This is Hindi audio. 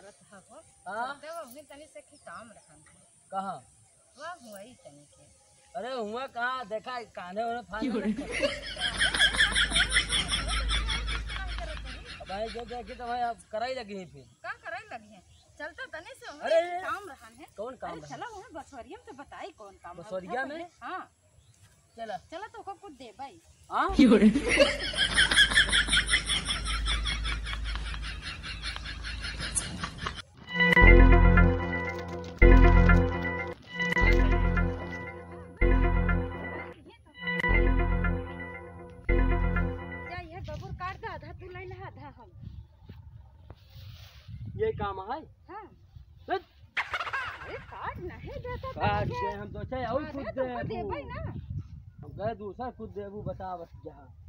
करत हो हां तो हमने तनी से की काम रखन कहां वाह हुई तनी के अरे हुआ कहां देखा काने वाला फान अब भाई जो देखी तो भाई अब कराई लगी है फिर का करे लगी है चलता तनी से अरे काम रहन है कौन काम अरे चलो हमें बसवरिया में तो बताई कौन काम है बसवरिया में हां चला चलो तो को कुछ दे भाई हां ये काम है हां हट, अरे काट नहीं देता काट के हम तो चाहे और खुद दे भाई ना हम कहे दूसरा खुद देबू बता बस जहां